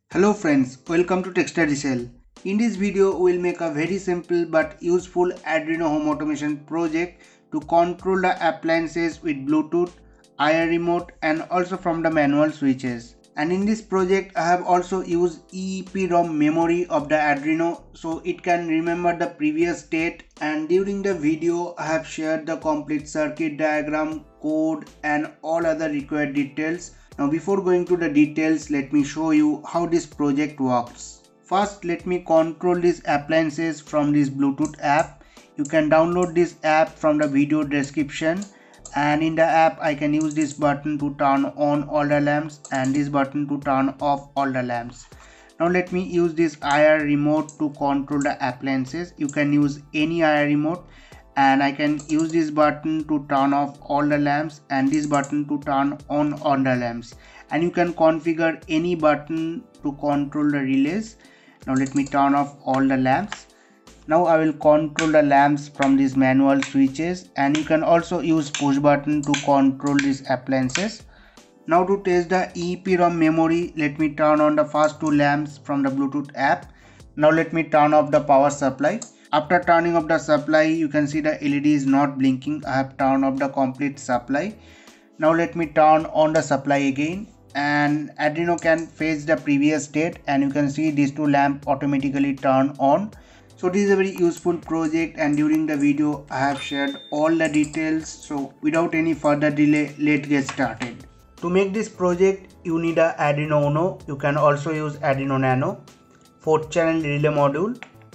Hello friends, welcome to Textile. In this video, we will make a very simple but useful Arduino home automation project to control the appliances with Bluetooth, IR remote and also from the manual switches. And in this project, I have also used EEPROM memory of the Arduino so it can remember the previous state, and during the video, I have shared the complete circuit diagram, code and all other required details. Now before going to the details, let me show you how this project works. First, let me control these appliances from this Bluetooth app. You can download this app from the video description, and in the app I can use this button to turn on all the lamps and this button to turn off all the lamps. Now let me use this IR remote to control the appliances. You can use any IR remote, and I can use this button to turn off all the lamps and this button to turn on all the lamps, and you can configure any button to control the relays. Now let me turn off all the lamps. Now I will control the lamps from these manual switches, and you can also use push button to control these appliances. Now to test the EEPROM memory, let me turn on the first two lamps from the Bluetooth app. Now let me turn off the power supply. After turning off the supply, you can see the LED is not blinking. I have turned off the complete supply. Now let me turn on the supply again, and Arduino can fetch the previous state, and you can see these two lamps automatically turn on. So this is a very useful project, and during the video I have shared all the details. So without any further delay, let's get started. To make this project, you need a Arduino UNO. You can also use Arduino Nano, 4th channel relay module,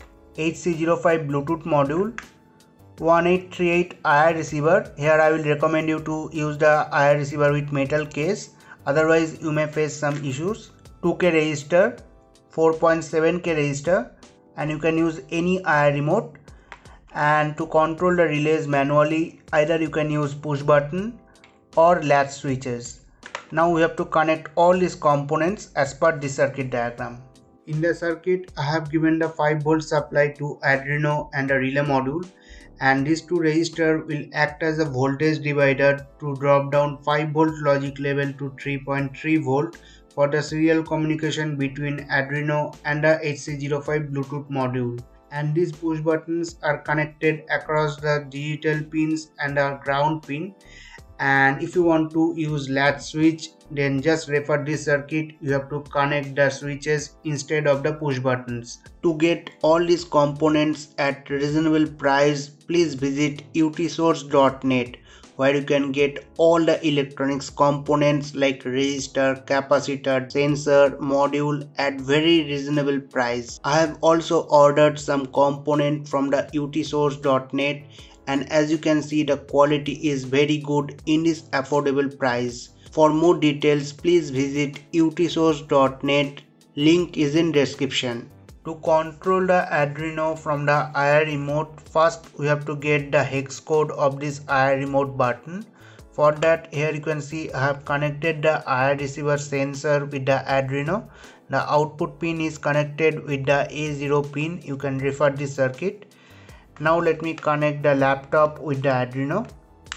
HC05 Bluetooth module, 1838 IR receiver. Here I will recommend you to use the IR receiver with metal case, otherwise you may face some issues. 2K resistor, 4.7K resistor, and you can use any IR remote. And to control the relays manually, either you can use push button or latch switches. Now we have to connect all these components as per the circuit diagram. In the circuit, I have given the 5V supply to Arduino and a relay module, and these two resistors will act as a voltage divider to drop down 5V logic level to 3.3V for the serial communication between Arduino and the HC05 Bluetooth module. And these push buttons are connected across the digital pins and the ground pin. And if you want to use latch switch, then just refer this circuit. You have to connect the switches instead of the push buttons. To get all these components at reasonable price, please visit utsource.net, where you can get all the electronics components like resistor, capacitor, sensor, module at very reasonable price. I have also ordered some component from the utsource.net, and as you can see, the quality is very good in this affordable price. For more details, please visit utsource.net. Link is in description. To control the Arduino from the IR remote, first we have to get the hex code of this IR remote button. For that, here you can see I have connected the IR receiver sensor with the Arduino. The output pin is connected with the A0 pin. You can refer this circuit. Now let me connect the laptop with the Arduino.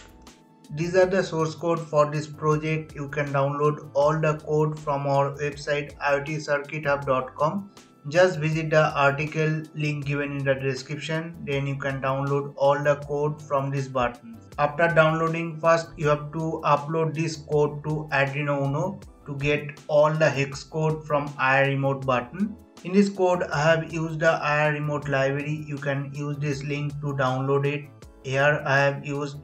These are the source code for this project. You can download all the code from our website iotcircuithub.com. Just visit the article link given in the description, then you can download all the code from this button. After downloading, first you have to upload this code to Arduino UNO to get all the hex code from IR remote button. In this code, I have used the IR remote library. You can use this link to download it. Here I have used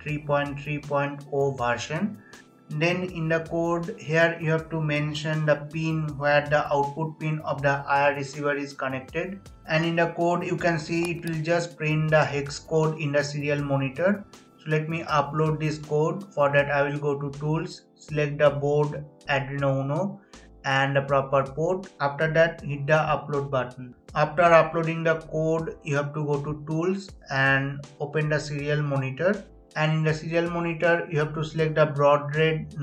3.3.0 version. Then in the code, here you have to mention the pin where the output pin of the IR receiver is connected. And in the code, you can see it will just print the hex code in the serial monitor. So let me upload this code. For that, I will go to Tools, select the board Arduino UNO and the proper port. After that, hit the upload button. After uploading the code, you have to go to Tools and open the serial monitor. And in the serial monitor, you have to select the baud rate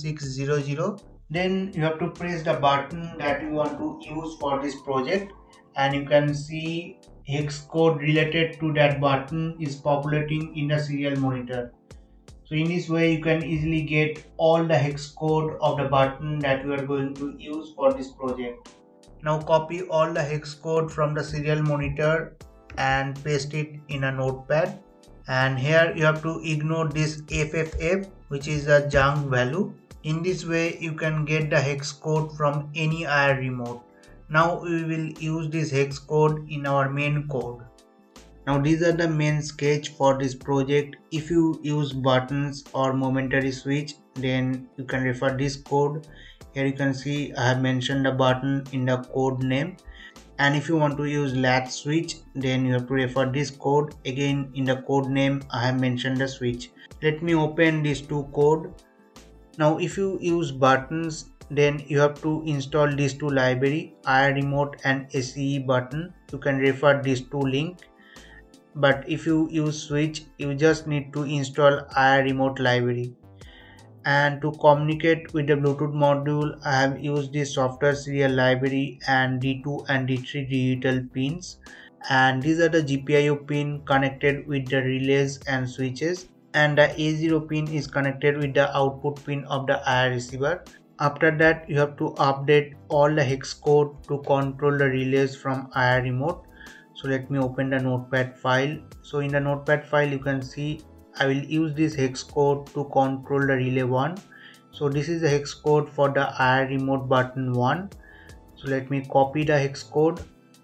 9600. Then you have to press the button that you want to use for this project, and you can see hex code related to that button is populating in the serial monitor. So in this way you can easily get all the hex code of the button that we are going to use for this project. Now copy all the hex code from the serial monitor and paste it in a notepad. And here you have to ignore this FFF, which is a junk value. In this way you can get the hex code from any IR remote. Now we will use this hex code in our main code. Now these are the main sketch for this project. If you use buttons or momentary switch, then you can refer this code. Here you can see I have mentioned the button in the code name. And if you want to use latch switch, then you have to refer this code. Again, in the code name I have mentioned the switch. Let me open these two code. Now if you use buttons, then you have to install these two library, IR remote and SEE button. You can refer these two link. But if you use switch, you just need to install IR remote library. And to communicate with the Bluetooth module, I have used the software serial library and D2 and D3 digital pins. And these are the GPIO pin connected with the relays and switches. And the A0 pin is connected with the output pin of the IR receiver. After that, you have to update all the hex code to control the relays from IR remote. So let me open the notepad file. So in the notepad file you can see I will use this hex code to control the relay 1. So this is the hex code for the IR remote button 1. So let me copy the hex code.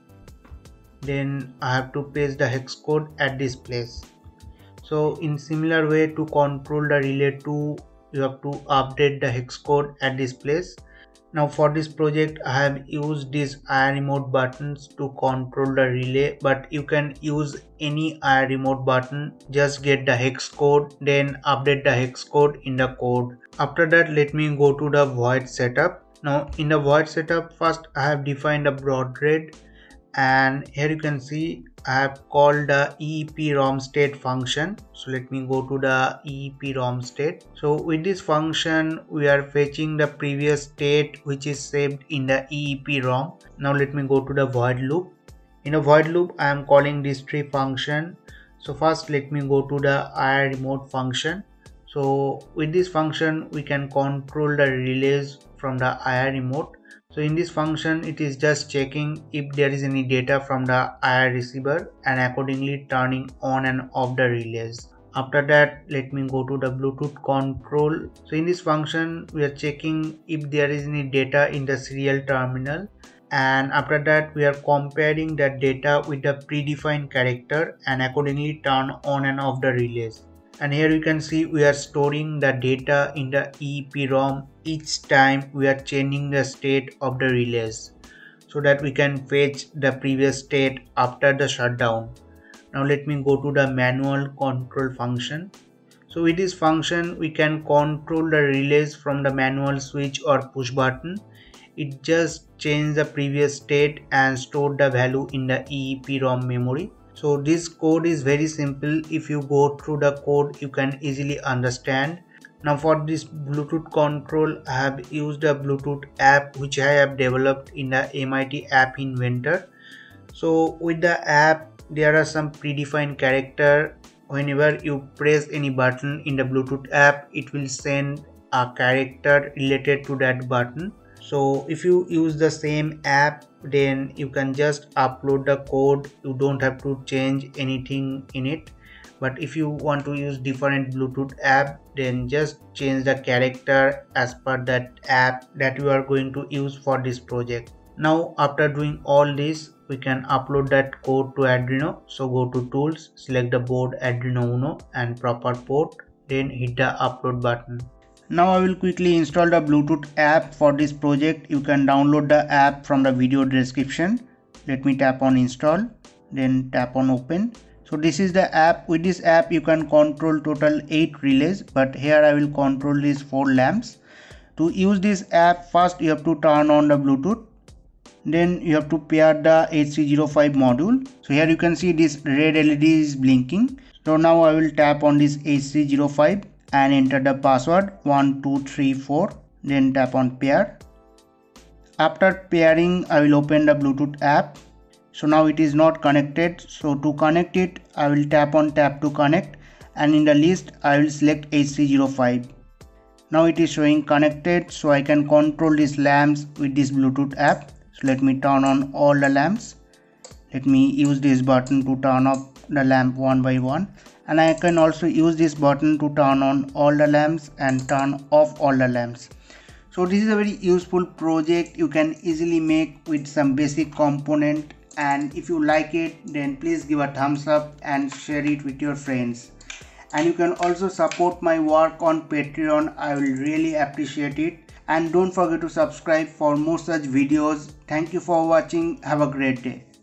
Then I have to paste the hex code at this place. So in similar way, to control the relay 2, you have to update the hex code at this place. Now for this project I have used these IR remote buttons to control the relay, but you can use any IR remote button. Just get the hex code, then update the hex code in the code. After that, let me go to the void setup. Now in the void setup, first I have defined a baud rate, and here you can see I have called the EEPROM state function. So let me go to the EEPROM state. So with this function we are fetching the previous state which is saved in the EEPROM. Now let me go to the void loop. In a void loop I am calling this tree function. So first let me go to the IR remote function. So with this function we can control the relays from the IR remote. So in this function it is just checking if there is any data from the IR receiver and accordingly turning on and off the relays. After that, let me go to the Bluetooth control. So in this function we are checking if there is any data in the serial terminal, and after that we are comparing that data with the predefined character and accordingly turn on and off the relays. And here you can see we are storing the data in the EEPROM each time we are changing the state of the relays, so that we can fetch the previous state after the shutdown. Now let me go to the manual control function. So with this function we can control the relays from the manual switch or push button. It just changes the previous state and store the value in the EEPROM memory. So this code is very simple. If you go through the code you can easily understand. Now for this Bluetooth control I have used a Bluetooth app which I have developed in the MIT App Inventor. So with the app there are some predefined character. Whenever you press any button in the Bluetooth app, it will send a character related to that button. So if you use the same app, then you can just upload the code. You don't have to change anything in it. But if you want to use different Bluetooth app, then just change the character as per that app that you are going to use for this project. Now after doing all this, we can upload that code to Arduino. So go to tools, select the board Arduino UNO and proper port, then hit the upload button. Now I will quickly install the Bluetooth app for this project. You can download the app from the video description. Let me tap on install, then tap on open. So this is the app. With this app you can control total 8 relays, but here I will control these 4 lamps. To use this app, first you have to turn on the Bluetooth. Then you have to pair the H305 module. So here you can see this red LED is blinking. So now I will tap on this H305 and enter the password 1234. Then tap on pair. After pairing, I will open the Bluetooth app. So now it is not connected. So to connect it, I will tap on tap to connect, and in the list I will select H305. Now it is showing connected, so I can control these lamps with this Bluetooth app. So let me turn on all the lamps. Let me use this button to turn off the lamp one by one, and I can also use this button to turn on all the lamps and turn off all the lamps. So this is a very useful project you can easily make with some basic component, and if you like it then please give a thumbs up and share it with your friends. And you can also support my work on Patreon. I will really appreciate it. And don't forget to subscribe for more such videos. Thank you for watching. Have a great day.